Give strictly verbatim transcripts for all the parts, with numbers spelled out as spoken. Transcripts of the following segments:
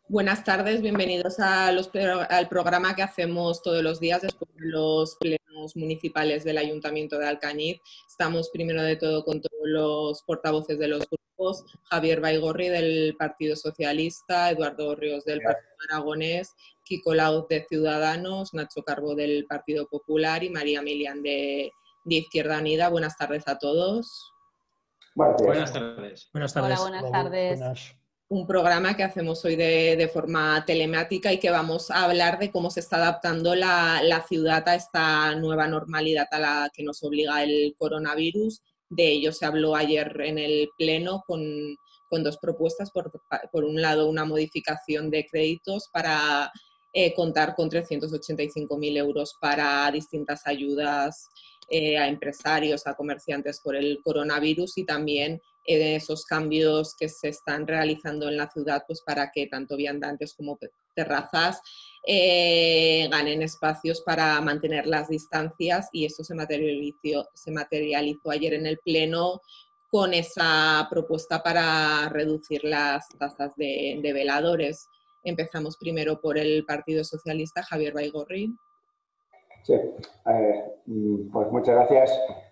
Buenas tardes, bienvenidos a los, al programa que hacemos todos los días después de los plenos municipales del Ayuntamiento de Alcañiz. Estamos primero de todo con todos los portavoces de los grupos, Javier Baigorri del Partido Socialista, Eduardo Ríos del Partido Aragonés, Kiko Lauz de Ciudadanos, Nacho Carbo del Partido Popular y María Milian de, de Izquierda Unida. Buenas tardes a todos. Buenas tardes. Buenas tardes. Hola, buenas tardes. Buenas. Un programa que hacemos hoy de, de forma telemática y que vamos a hablar de cómo se está adaptando la, la ciudad a esta nueva normalidad a la que nos obliga el coronavirus. De ello se habló ayer en el Pleno con, con dos propuestas. Por, por un lado, una modificación de créditos para eh, contar con trescientos ochenta y cinco mil euros para distintas ayudas eh, a empresarios, a comerciantes por el coronavirus, y también Eh, esos cambios que se están realizando en la ciudad, pues para que tanto viandantes como terrazas eh, ganen espacios para mantener las distancias, y esto se materializó, se materializó ayer en el Pleno con esa propuesta para reducir las tasas de, de veladores. Empezamos primero por el Partido Socialista, Javier Baigorri. Sí, eh, pues muchas gracias.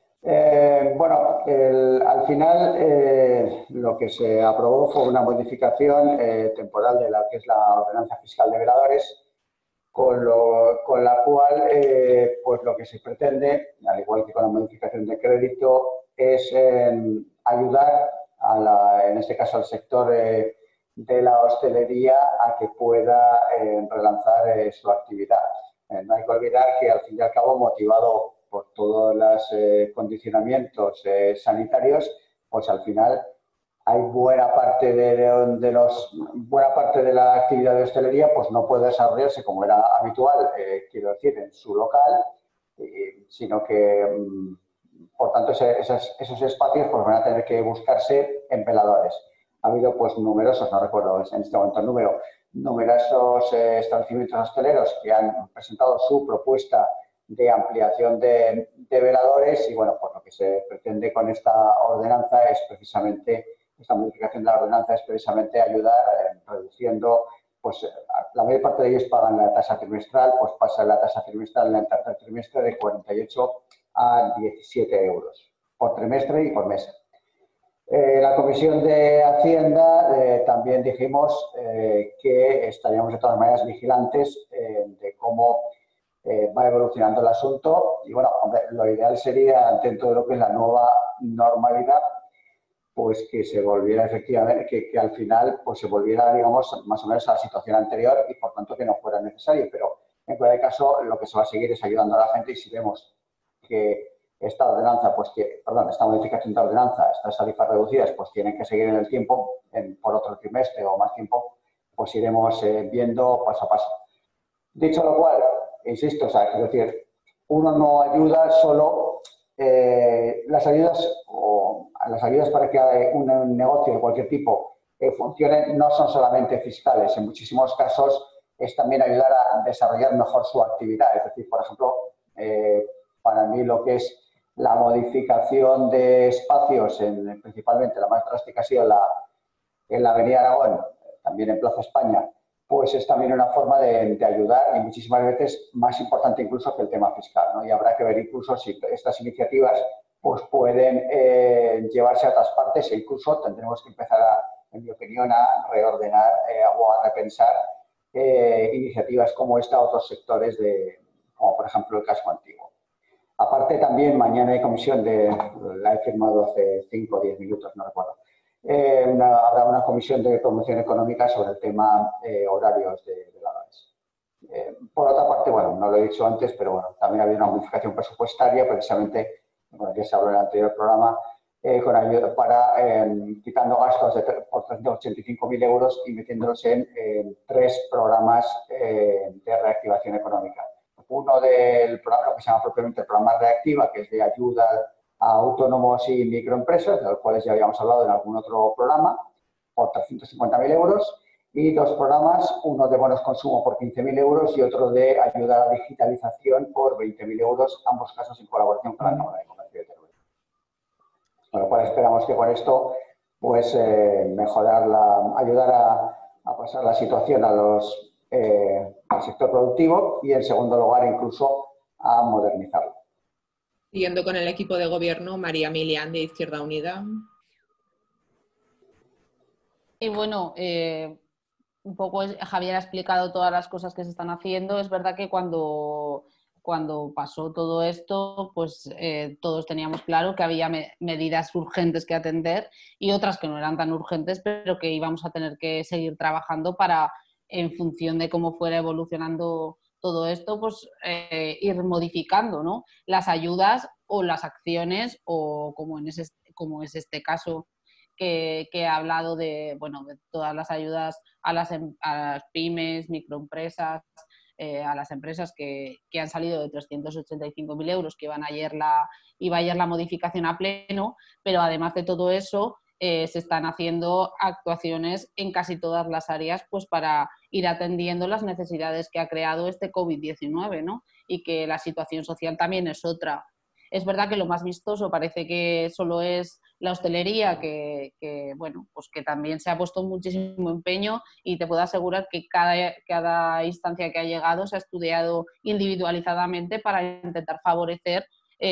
Eh, bueno, el, al final eh, lo que se aprobó fue una modificación eh, temporal de la que es la ordenanza fiscal de veladores, con, lo, con la cual eh, pues lo que se pretende, al igual que con la modificación de crédito, es eh, ayudar, a la, en este caso al sector eh, de la hostelería, a que pueda eh, relanzar eh, su actividad. Eh, no hay que olvidar que al fin y al cabo, motivado por todos los eh, condicionamientos eh, sanitarios, pues al final hay buena parte de, de, de los buena parte de la actividad de hostelería pues no puede desarrollarse como era habitual, eh, quiero decir, en su local, eh, sino que mm, por tanto ese, esos, esos espacios pues van a tener que buscarse en veladores. Ha habido pues numerosos, no recuerdo en este momento el número, numerosos eh, establecimientos hosteleros que han presentado su propuesta de ampliación de, de veladores, y bueno, pues lo que se pretende con esta ordenanza es precisamente, esta modificación de la ordenanza es precisamente ayudar eh, reduciendo, pues la mayor parte de ellos pagan la tasa trimestral, pues pasa la tasa trimestral en el tercer trimestre de cuarenta y ocho a diecisiete euros por trimestre y por mes. Eh, la Comisión de Hacienda eh, también dijimos eh, que estaríamos de todas maneras vigilantes eh, de cómo Eh, va evolucionando el asunto, y bueno, hombre, lo ideal sería, dentro de lo que es la nueva normalidad, pues que se volviera efectivamente, que, que al final pues se volviera, digamos, más o menos a la situación anterior, y por tanto que no fuera necesario, pero en cualquier caso lo que se va a seguir es ayudando a la gente, y si vemos que esta ordenanza, pues que, perdón, esta modificación de ordenanza, estas tarifas reducidas, pues tienen que seguir en el tiempo, en, por otro trimestre o más tiempo, pues iremos eh, viendo paso a paso. Dicho lo cual, insisto, o sea, es decir, uno no ayuda solo, eh, las ayudas o las ayudas para que un, un negocio de cualquier tipo eh, funcione no son solamente fiscales, en muchísimos casos es también ayudar a desarrollar mejor su actividad. Es decir, por ejemplo, eh, para mí lo que es la modificación de espacios, en, principalmente la más drástica ha sido la, en la Avenida Aragón, también en Plaza España, pues es también una forma de, de ayudar, y muchísimas veces más importante incluso que el tema fiscal, ¿no? Y habrá que ver incluso si estas iniciativas pues pueden eh, llevarse a otras partes, e incluso tendremos que empezar, a, en mi opinión, a reordenar eh, o a repensar eh, iniciativas como esta a otros sectores, de, como por ejemplo el casco antiguo. Aparte también mañana hay comisión de, la he firmado hace cinco o diez minutos, no recuerdo. Eh, una, habrá una comisión de promoción económica sobre el tema eh, horarios de veladores. Eh, por otra parte, bueno, no lo he dicho antes, pero bueno, también ha habido una modificación presupuestaria, precisamente, bueno, que se habló en el anterior programa, eh, con ayuda para, eh, quitando gastos de, por trescientos ochenta y cinco mil euros y metiéndolos en eh, tres programas eh, de reactivación económica. Uno del programa, lo que se llama propiamente el programa Reactiva, que es de ayuda a autónomos y microempresas, de los cuales ya habíamos hablado en algún otro programa, por trescientos cincuenta mil euros, y dos programas, uno de bonos consumo por quince mil euros y otro de ayuda a la digitalización por veinte mil euros, ambos casos en colaboración con la Cámara de Comercio de Teruel. Con lo cual esperamos que con esto pues eh, mejorar la, ayudar a, a pasar la situación a los, eh, al sector productivo y, en segundo lugar, incluso a modernizarlo. Siguiendo con el equipo de gobierno, María Milián, de Izquierda Unida. Y bueno, eh, un poco Javier ha explicado todas las cosas que se están haciendo. Es verdad que cuando, cuando pasó todo esto, pues eh, todos teníamos claro que había me medidas urgentes que atender y otras que no eran tan urgentes, pero que íbamos a tener que seguir trabajando para, en función de cómo fuera evolucionando todo esto, pues eh, ir modificando, ¿no?, las ayudas o las acciones, o como, en ese, como es este caso, Que, que ha hablado de, bueno, de todas las ayudas a las, a las pymes, microempresas, eh, a las empresas que, que han salido de trescientos ochenta y cinco mil euros, que iban ayer la, iba ayer la modificación a pleno, pero además de todo eso, eh, se están haciendo actuaciones en casi todas las áreas, pues para ir atendiendo las necesidades que ha creado este COVID diecinueve, ¿no? Y que la situación social también es otra. Es verdad que lo más vistoso parece que solo es la hostelería, que, que, bueno, pues que también se ha puesto muchísimo empeño, y te puedo asegurar que cada, cada instancia que ha llegado se ha estudiado individualizadamente para intentar favorecer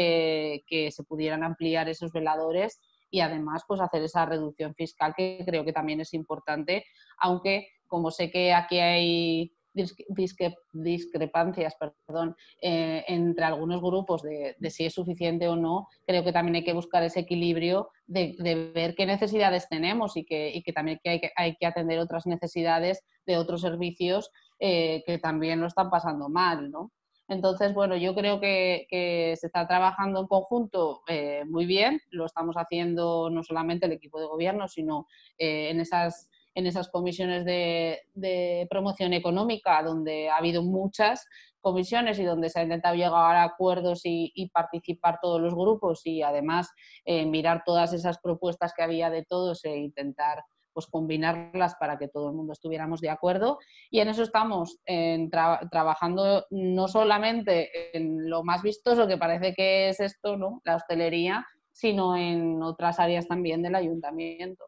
eh, que se pudieran ampliar esos veladores y además pues hacer esa reducción fiscal, que creo que también es importante, aunque como sé que aquí hay Discre discrepancias perdón, eh, entre algunos grupos de, de si es suficiente o no, creo que también hay que buscar ese equilibrio de, de ver qué necesidades tenemos y que, y que también que hay, que hay que atender otras necesidades de otros servicios eh, que también lo están pasando mal, ¿no? Entonces, bueno, yo creo que, que se está trabajando en conjunto eh, muy bien, lo estamos haciendo no solamente el equipo de gobierno, sino eh, en esas en esas comisiones de, de promoción económica, donde ha habido muchas comisiones y donde se ha intentado llegar a acuerdos y, y participar todos los grupos, y además eh, mirar todas esas propuestas que había de todos e intentar pues combinarlas para que todo el mundo estuviéramos de acuerdo. Y en eso estamos, en tra trabajando no solamente en lo más vistoso que parece que es esto, ¿no?, la hostelería, sino en otras áreas también del ayuntamiento.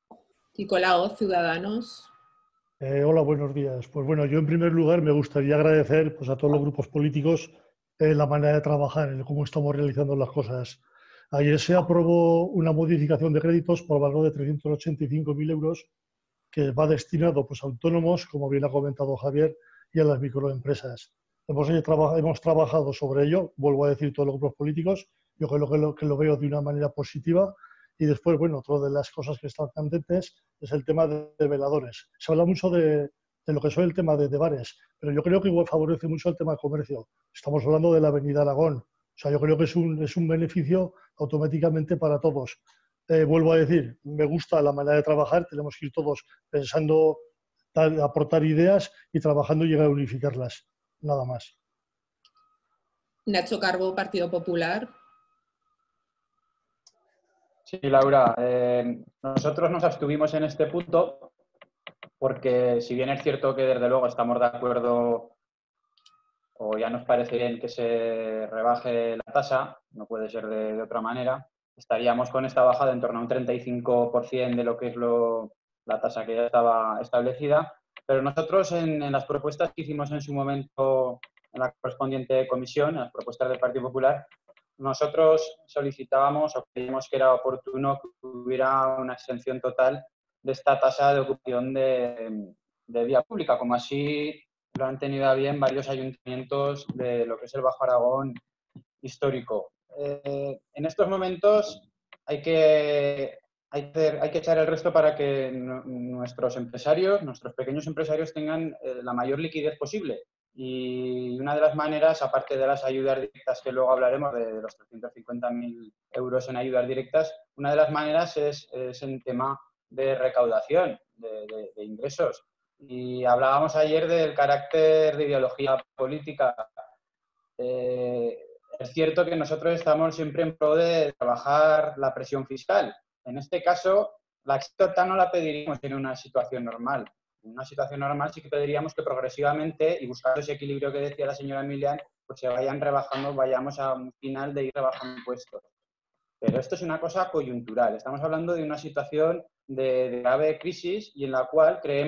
Nicolau, Ciudadanos. Eh, hola, buenos días. Pues bueno, yo en primer lugar me gustaría agradecer pues, a todos los grupos políticos eh, la manera de trabajar, el cómo estamos realizando las cosas. Ayer se aprobó una modificación de créditos por valor de trescientos ochenta y cinco mil euros que va destinado pues, a autónomos, como bien ha comentado Javier, y a las microempresas. Hemos, eh, traba hemos trabajado sobre ello, vuelvo a decir, todos los grupos políticos. Yo creo que lo, que lo veo de una manera positiva. Y después, bueno, otra de las cosas que están candentes es el tema de, de veladores. Se habla mucho de, de lo que son el tema de, de bares, pero yo creo que igual favorece mucho el tema de comercio. Estamos hablando de la Avenida Aragón. O sea, yo creo que es un, es un beneficio automáticamente para todos. Eh, vuelvo a decir, me gusta la manera de trabajar, tenemos que ir todos pensando, dar, aportar ideas y trabajando y llegar a unificarlas. Nada más. Nacho Carbó, Partido Popular. Sí, Laura, eh, nosotros nos abstuvimos en este punto porque, si bien es cierto que desde luego estamos de acuerdo, o ya nos parece bien que se rebaje la tasa, no puede ser de, de otra manera, estaríamos con esta bajada en torno a un treinta y cinco por ciento de lo que es lo, la tasa que ya estaba establecida, pero nosotros en, en las propuestas que hicimos en su momento en la correspondiente comisión, en las propuestas del Partido Popular, nosotros solicitábamos o creíamos que era oportuno que hubiera una exención total de esta tasa de ocupación de, de vía pública, como así lo han tenido a bien varios ayuntamientos de lo que es el Bajo Aragón histórico. Eh, en estos momentos hay que, hay, que, hay que echar el resto para que no, nuestros empresarios, nuestros pequeños empresarios tengan eh, la mayor liquidez posible. Y una de las maneras, aparte de las ayudas directas, que luego hablaremos de, de los trescientos cincuenta mil euros en ayudas directas, una de las maneras es, es en tema de recaudación de, de, de ingresos. Y hablábamos ayer del carácter de ideología política. Eh, es cierto que nosotros estamos siempre en pro de trabajar la presión fiscal. En este caso, la extorta no la pediríamos en una situación normal. En una situación normal sí que pediríamos que progresivamente, y buscando ese equilibrio que decía la señora Milián, pues se vayan rebajando, vayamos a un final de ir rebajando impuestos. Pero esto es una cosa coyuntural. Estamos hablando de una situación de, de grave crisis y en la cual creemos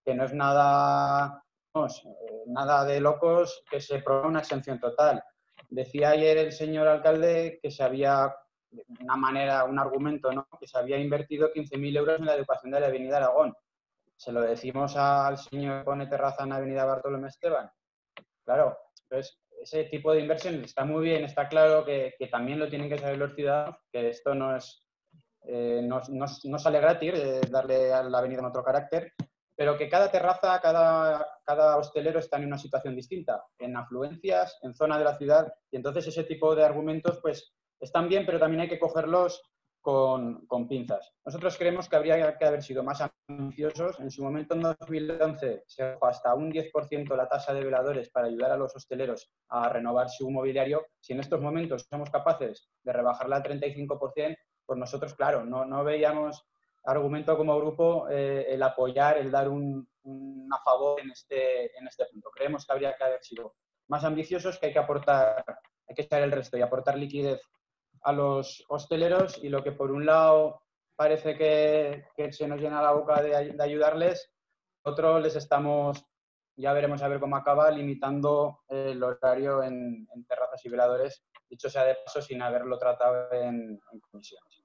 que no es nada, vamos, eh, nada de locos que se promueva una exención total. Decía ayer el señor alcalde que se había, de una manera, un argumento, ¿no?, que se había invertido quince mil euros en la educación de la Avenida Aragón. Se lo decimos al señor que pone terraza en la Avenida Bartolomé Esteban. Claro, entonces ese tipo de inversiones está muy bien, está claro que, que también lo tienen que saber los ciudadanos, que esto no es, eh, no, no, no sale gratis, eh, darle a la avenida otro carácter, pero que cada terraza, cada, cada hostelero está en una situación distinta, en afluencias, en zona de la ciudad, y entonces ese tipo de argumentos pues están bien, pero también hay que cogerlos con, con pinzas. Nosotros creemos que habría que haber sido más ambiciosos. En su momento, en dos mil once, se bajó hasta un diez por ciento la tasa de veladores para ayudar a los hosteleros a renovar su mobiliario. Si en estos momentos somos capaces de rebajarla al treinta y cinco por ciento, pues nosotros, claro, no, no veíamos argumento como grupo eh, el apoyar, el dar un, un a favor en este, en este punto. Creemos que habría que haber sido más ambiciosos, que hay que aportar, hay que echar el resto y aportar liquidez a los hosteleros, y lo que por un lado parece que, que se nos llena la boca de, de ayudarles, otros les estamos, ya veremos a ver cómo acaba, limitando el horario en, en terrazas y veladores, dicho sea de paso, sin haberlo tratado en, en comisiones.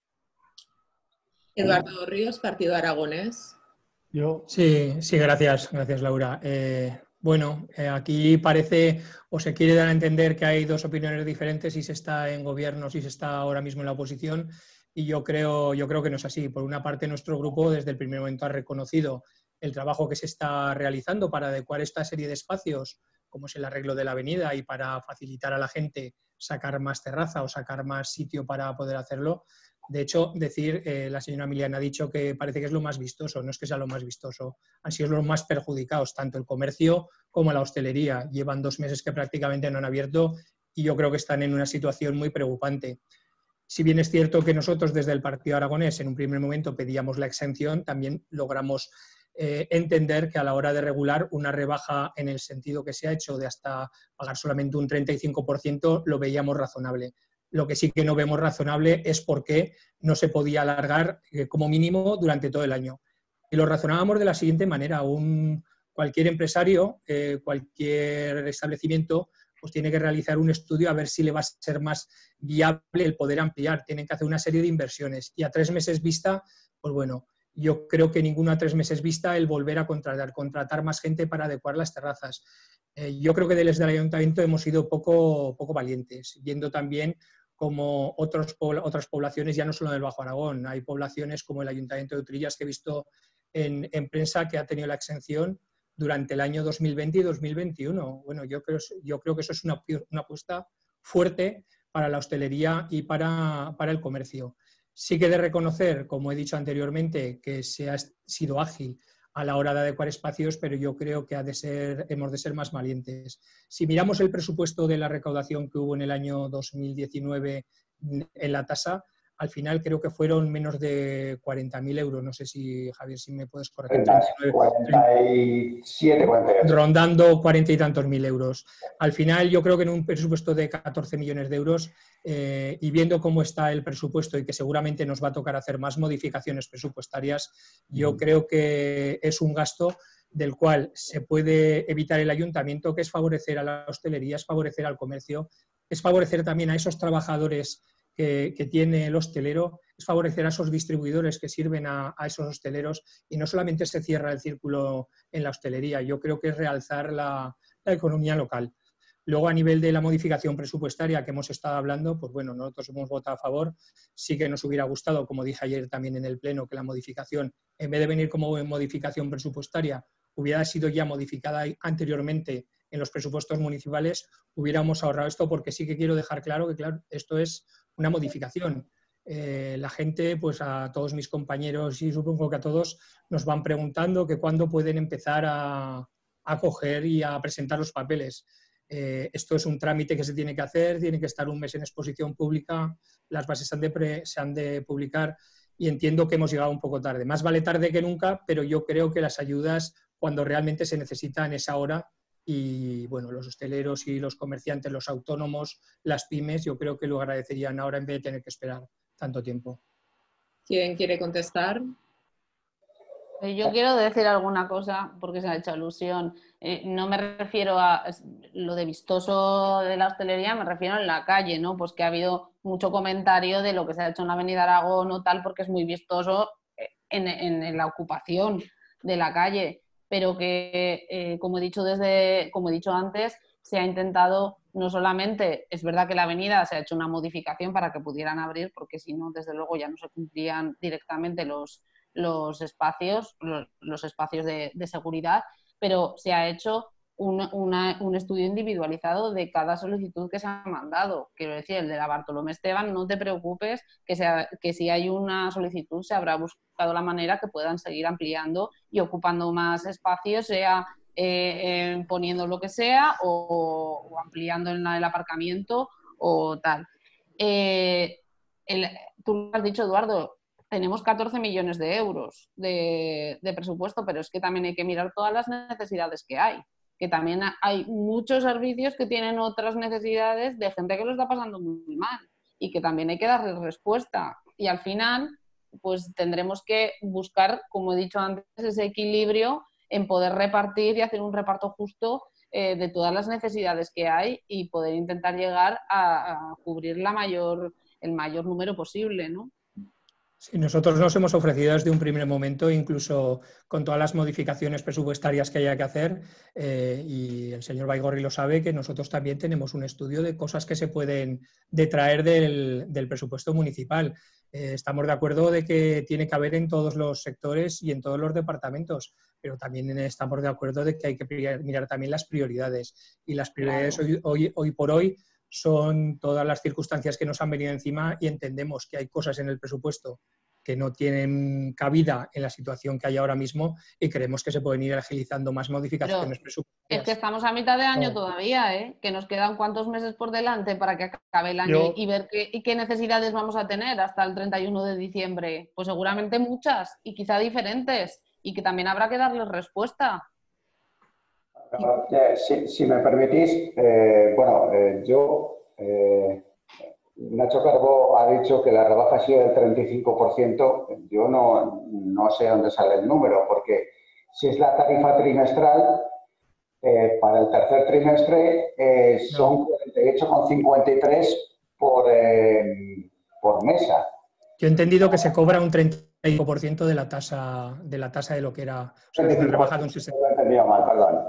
Eduardo Ríos, Partido Aragonés. Yo. Sí, sí, gracias, gracias Laura. Eh, bueno, eh, aquí parece o se quiere dar a entender que hay dos opiniones diferentes, si se está en gobierno, si se está ahora mismo en la oposición, y yo creo, yo creo que no es así. Por una parte, nuestro grupo desde el primer momento ha reconocido el trabajo que se está realizando para adecuar esta serie de espacios, como es el arreglo de la avenida, y para facilitar a la gente sacar más terraza o sacar más sitio para poder hacerlo. De hecho, decir, eh, la señora Miliana ha dicho que parece que es lo más vistoso, no es que sea lo más vistoso, han sido los más perjudicados, tanto el comercio como la hostelería. Llevan dos meses que prácticamente no han abierto y yo creo que están en una situación muy preocupante. Si bien es cierto que nosotros desde el Partido Aragonés en un primer momento pedíamos la exención, también logramos eh, entender que a la hora de regular una rebaja en el sentido que se ha hecho de hasta pagar solamente un treinta y cinco por ciento lo veíamos razonable. Lo que sí que no vemos razonable es por qué no se podía alargar eh, como mínimo durante todo el año. Y lo razonábamos de la siguiente manera. Un, cualquier empresario, eh, cualquier establecimiento, pues tiene que realizar un estudio a ver si le va a ser más viable el poder ampliar. Tienen que hacer una serie de inversiones. Y a tres meses vista, pues bueno, yo creo que ninguno a tres meses vista el volver a contratar, contratar más gente para adecuar las terrazas. Eh, yo creo que desde el Ayuntamiento hemos sido poco, poco valientes, viendo también como otros, otras poblaciones, ya no solo del Bajo Aragón, hay poblaciones como el Ayuntamiento de Utrillas que he visto en, en prensa que ha tenido la exención durante el año dos mil veinte y dos mil veintiuno. Bueno, yo creo, yo creo que eso es una, una apuesta fuerte para la hostelería y para, para el comercio. Sí que he de reconocer, como he dicho anteriormente, que se ha sido ágil a la hora de adecuar espacios, pero yo creo que ha de ser, hemos de ser más valientes. Si miramos el presupuesto de la recaudación que hubo en el año dos mil diecinueve en la tasa, al final creo que fueron menos de cuarenta mil euros. No sé si, Javier, si me puedes corregir. cuarenta y siete, cuarenta y ocho. Rondando cuarenta y tantos mil euros. Al final yo creo que en un presupuesto de catorce millones de euros eh, y viendo cómo está el presupuesto y que seguramente nos va a tocar hacer más modificaciones presupuestarias, yo creo que es un gasto del cual se puede evitar el ayuntamiento, que es favorecer a la hostelería, es favorecer al comercio, es favorecer también a esos trabajadores que, que tiene el hostelero, es favorecer a esos distribuidores que sirven a, a esos hosteleros, y no solamente se cierra el círculo en la hostelería, yo creo que es realzar la, la economía local. Luego, a nivel de la modificación presupuestaria que hemos estado hablando, pues bueno, nosotros hemos votado a favor. Sí que nos hubiera gustado, como dije ayer también en el Pleno, que la modificación, en vez de venir como modificación presupuestaria, hubiera sido ya modificada anteriormente en los presupuestos municipales, hubiéramos ahorrado esto, porque sí que quiero dejar claro que claro, esto es una modificación. Eh, la gente, pues a todos mis compañeros y supongo que a todos, nos van preguntando que cuándo pueden empezar a, a coger y a presentar los papeles. Eh, esto es un trámite que se tiene que hacer, tiene que estar un mes en exposición pública, las bases se han, de pre, se han de publicar, y entiendo que hemos llegado un poco tarde. Más vale tarde que nunca, pero yo creo que las ayudas, cuando realmente se necesitan, es ahora. Y bueno, los hosteleros y los comerciantes, los autónomos, las pymes, yo creo que lo agradecerían ahora en vez de tener que esperar tanto tiempo. ¿Quién quiere contestar? Yo quiero decir alguna cosa porque se ha hecho alusión. Eh, no me refiero a lo de vistoso de la hostelería, me refiero en la calle, ¿no? Pues que ha habido mucho comentario de lo que se ha hecho en la Avenida Aragón o tal, porque es muy vistoso en, en, en la ocupación de la calle, pero que, eh, como he dicho desde, como he dicho antes, se ha intentado no solamente, es verdad que la avenida se ha hecho una modificación para que pudieran abrir, porque si no, desde luego ya no se cumplían directamente los los espacios, los, los espacios de, de seguridad, pero se ha hecho un, una, un estudio individualizado de cada solicitud que se ha mandado. Quiero decir, el de la Bartolomé Esteban, no te preocupes, que, sea, que si hay una solicitud se habrá buscado la manera que puedan seguir ampliando y ocupando más espacios, sea eh, eh, poniendo lo que sea o, o ampliando en la, el aparcamiento o tal. Eh, el, tú lo has dicho, Eduardo, tenemos catorce millones de euros de, de presupuesto, pero es que también hay que mirar todas las necesidades que hay, que también hay muchos servicios que tienen otras necesidades de gente que lo está pasando muy mal y que también hay que darles respuesta. Y al final, pues tendremos que buscar, como he dicho antes, ese equilibrio en poder repartir y hacer un reparto justo eh, de todas las necesidades que hay y poder intentar llegar a, a cubrir la mayor, el mayor número posible, ¿no? Sí, nosotros nos hemos ofrecido desde un primer momento, incluso con todas las modificaciones presupuestarias que haya que hacer, eh, y el señor Baigorri lo sabe, que nosotros también tenemos un estudio de cosas que se pueden detraer del, del presupuesto municipal. Eh, estamos de acuerdo de que tiene que haber en todos los sectores y en todos los departamentos, pero también estamos de acuerdo de que hay que mirar también las prioridades. Y las prioridades Claro. hoy, hoy, hoy por hoy son todas las circunstancias que nos han venido encima y entendemos que hay cosas en el presupuesto que no tienen cabida en la situación que hay ahora mismo y creemos que se pueden ir agilizando más modificaciones Pero presupuestarias. es que estamos a mitad de año No. todavía, ¿eh? Que nos quedan cuántos meses por delante para que acabe el año Yo- y ver qué, y qué necesidades vamos a tener hasta el treinta y uno de diciembre. Pues seguramente muchas y quizá diferentes y que también habrá que darles respuesta. Eh, si, si me permitís, eh, bueno, eh, yo, eh, Nacho Carbó ha dicho que la rebaja ha sido del treinta y cinco por ciento. Yo no, no sé dónde sale el número, porque si es la tarifa trimestral, eh, para el tercer trimestre eh, son cuarenta y ocho coma cincuenta y tres por, eh, por mesa. Yo he entendido que se cobra un treinta y cinco por ciento de la tasa de la tasa de lo que era, o sea, que se rebaja de un sesenta por ciento. Lo he entendido mal, perdón.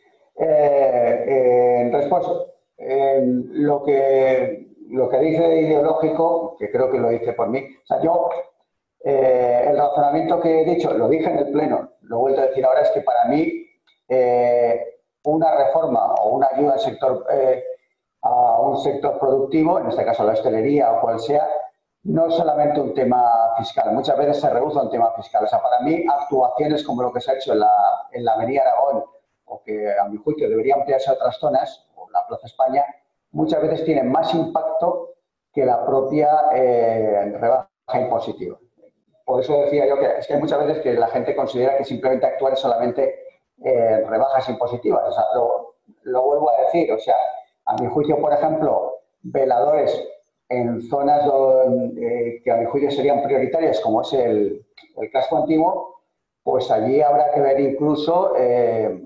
Eh, eh, en respuesta, eh, lo, que, lo que dice ideológico, que creo que lo dice por mí, o sea, yo, eh, el razonamiento que he dicho, lo dije en el pleno, lo he vuelto a decir ahora, es que para mí eh, una reforma o una ayuda al sector, eh, a un sector productivo, en este caso la hostelería o cual sea, no es solamente un tema fiscal, muchas veces se reduce a un tema fiscal. O sea, para mí, actuaciones como lo que se ha hecho en la, en la Avenida Aragón, o que a mi juicio debería ampliarse a otras zonas, o la Plaza España, muchas veces tienen más impacto que la propia eh, rebaja impositiva. Por eso decía yo que es que hay muchas veces que la gente considera que simplemente actuar es solamente eh, rebajas impositivas. O sea, lo, lo vuelvo a decir, o sea, a mi juicio, por ejemplo, veladores en zonas donde, eh, que a mi juicio serían prioritarias, como es el, el casco antiguo, pues allí habrá que ver incluso, eh,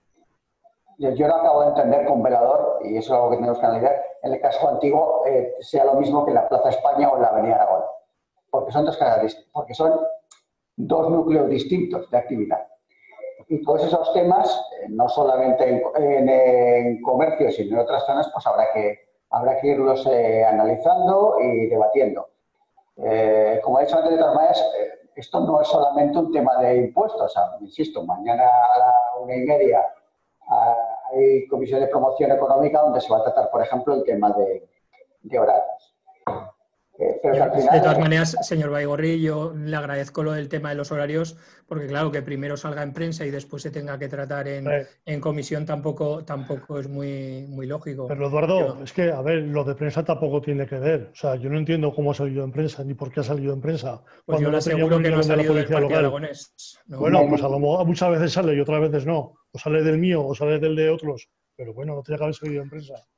yo, yo no acabo de entender que un velador, y eso es algo que tenemos que analizar, en el casco antiguo eh, sea lo mismo que en la Plaza España o en la Avenida Aragón, porque son dos características, porque son dos núcleos distintos de actividad. Y todos esos temas, eh, no solamente en, en, en comercio, sino en otras zonas, pues habrá que Habrá que irlos eh, analizando y debatiendo. Eh, como he dicho antes, de todas maneras, eh, esto no es solamente un tema de impuestos. O sea, insisto, mañana a la una y media a, hay comisión de promoción económica donde se va a tratar, por ejemplo, el tema de, de horarios. Eh, pero que al final, de todas maneras, señor Baigorri, yo le agradezco lo del tema de los horarios, porque claro, que primero salga en prensa y después se tenga que tratar en, Eh. en comisión tampoco, tampoco es muy, muy lógico. Pero Eduardo, Yo, es que, a ver, lo de prensa tampoco tiene que ver. O sea, yo no entiendo cómo ha salido en prensa ni por qué ha salido en prensa. pues yo le no tenía aseguro que no ha opinión de la salido del policía partido local. aragonés. ¿no? Bueno, pues a lo mejor muchas veces sale y otras veces no. O sale del mío o sale del de otros. Pero bueno, no tenía que haber salido en prensa.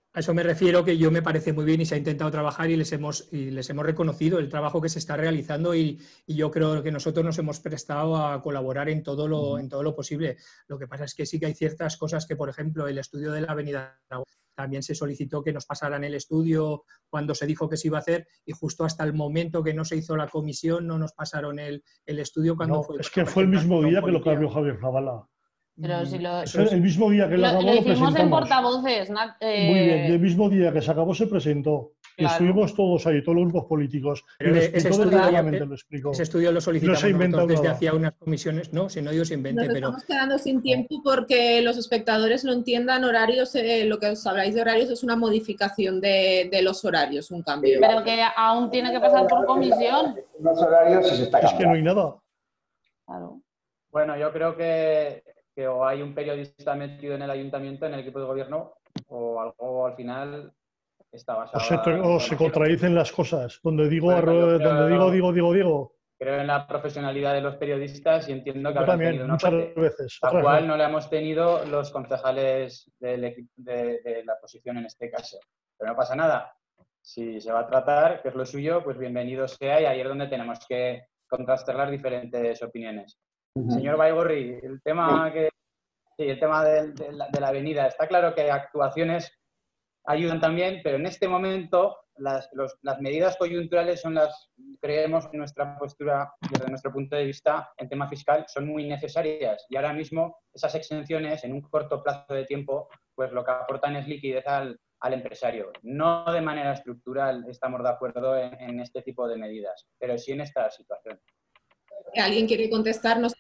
A eso me refiero, que yo me parece muy bien y se ha intentado trabajar y les hemos, y les hemos reconocido el trabajo que se está realizando y, y yo creo que nosotros nos hemos prestado a colaborar en todo, lo, en todo lo posible. Lo que pasa es que sí que hay ciertas cosas que, por ejemplo, el estudio de la Avenida Aragón, también se solicitó que nos pasaran el estudio cuando se dijo que se iba a hacer y justo hasta el momento que no se hizo la comisión no nos pasaron el, el estudio cuando No, fue. es que fue el mismo día que lo cambió Javier Zavala. Pero si lo, Es el mismo día que lo, lo, acabó, lo lo hicimos en presentamos. portavoces. ¿No? Eh, Muy bien, y el mismo día que se acabó se presentó. Y claro. estuvimos todos ahí, todos los grupos políticos. Pero y lo ese explicó estudio, detalladamente, ya, lo explicó. ese estudio lo solicitamos no se nosotros desde nada. hacía unas comisiones. No, si no digo se invente, Nos pero... estamos quedando sin tiempo porque los espectadores lo entiendan. Horarios, eh, lo que os habláis de horarios es una modificación de, de los horarios, un cambio. Pero que aún tiene que pasar por comisión. Los horarios y se está Es que no hay cambiando. nada. Claro. Bueno, yo creo que, que o hay un periodista metido en el ayuntamiento, en el equipo de gobierno, o algo al final está basado... O se, o se contradicen las cosas. Donde digo, Bueno, creo, creo, donde digo, digo, digo, digo. Creo en la profesionalidad de los periodistas y entiendo que Yo habrán también, tenido una muchas parte, veces. la cual no. no la hemos tenido los concejales del equipo de, de la oposición en este caso. Pero no pasa nada. Si se va a tratar, que es lo suyo, pues bienvenido sea y ahí es donde tenemos que contrastar las diferentes opiniones. Uh-huh. Señor Baigorri, el tema, que, sí, el tema de, de, la, de la avenida, está claro que actuaciones ayudan también, pero en este momento las, los, las medidas coyunturales son las, creemos, en nuestra postura, desde nuestro punto de vista, en tema fiscal, son muy necesarias. Y ahora mismo esas exenciones, en un corto plazo de tiempo, pues lo que aportan es liquidez al, al empresario. No de manera estructural estamos de acuerdo en, en este tipo de medidas, pero sí en esta situación. ¿Alguien quiere contestarnos?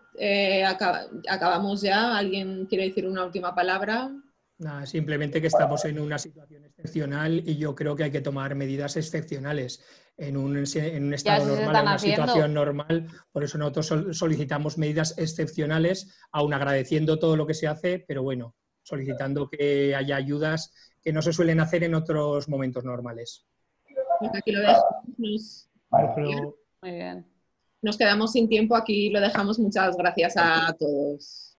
Eh, acab acabamos ya. ¿Alguien quiere decir una última palabra? Nada, simplemente que estamos en una situación excepcional y yo creo que hay que tomar medidas excepcionales en un, en un estado normal, en una haciendo. situación normal. Por eso nosotros solicitamos medidas excepcionales, aun agradeciendo todo lo que se hace, pero bueno, solicitando que haya ayudas que no se suelen hacer en otros momentos normales. Pues aquí lo dejamos. Muy bien. Nos quedamos sin tiempo, aquí lo dejamos. Muchas gracias a todos.